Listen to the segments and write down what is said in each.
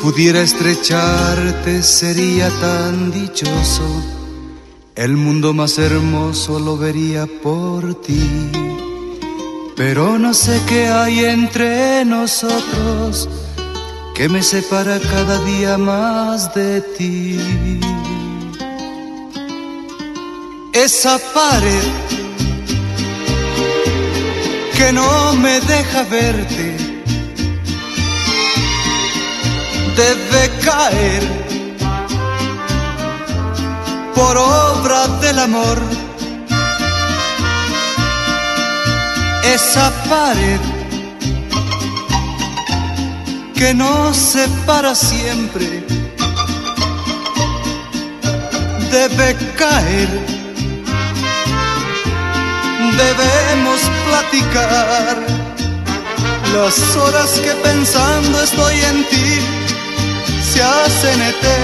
pudiera estrecharte sería tan dichoso, el mundo más hermoso lo vería por ti. Pero no sé qué hay entre nosotros que me separa cada día más de ti. Esa pared que no me deja verte debe caer por obra del amor. Esa pared que nos separa siempre debe caer. Debemos platicar las horas que pensando estoy en ti se hacen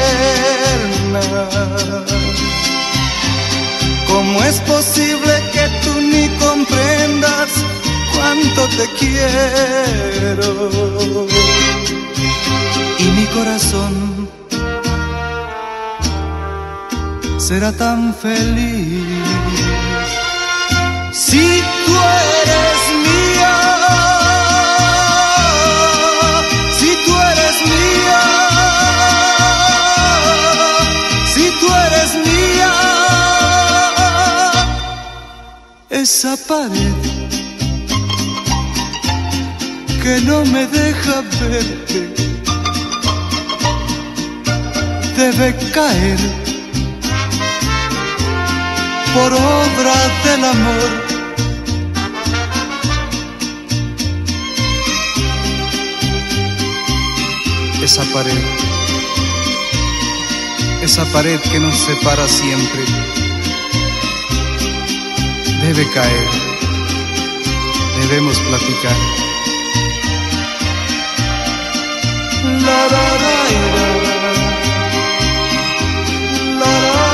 eternas. ¿Cómo es posible que tú ni comprendas cuánto te quiero? Y mi corazón será tan feliz si tú eres mía, si tú eres mía, si tú eres mía. Esa pared que no me deja verte debe caer por obra del amor. Esa pared que nos separa siempre debe caer. Debemos platicar. La la la la la la.